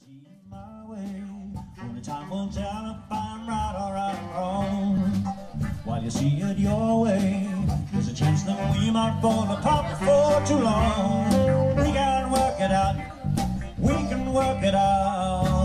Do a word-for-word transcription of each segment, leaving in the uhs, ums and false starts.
See my way. Only time will tell if I'm right or I'm wrong. While you see it your way, there's a chance that we might fall apart before too long. We can work it out. We can work it out.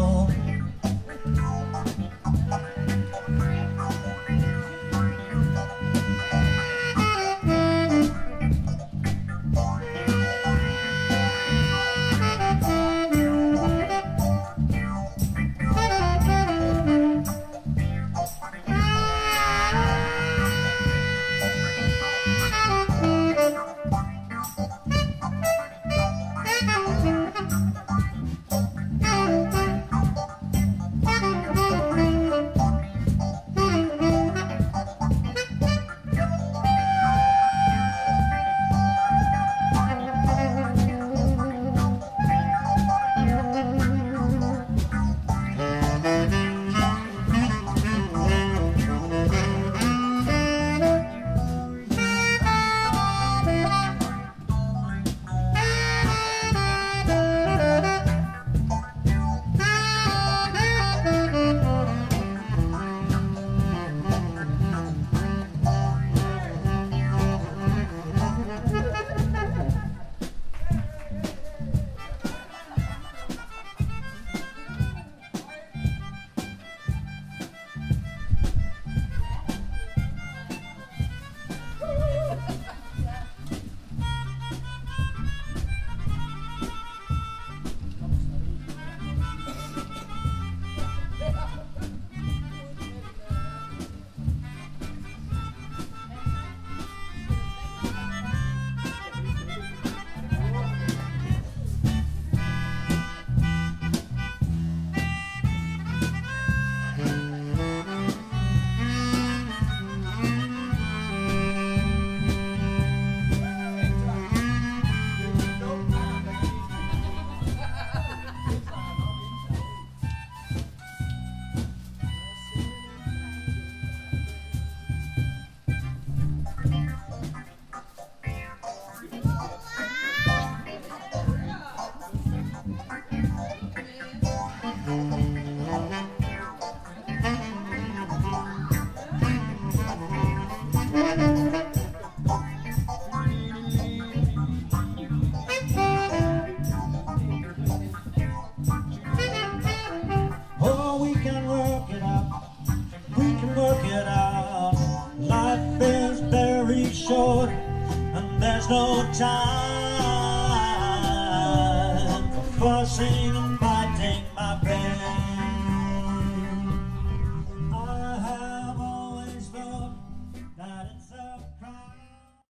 Life is very short, and there's no time for fussing.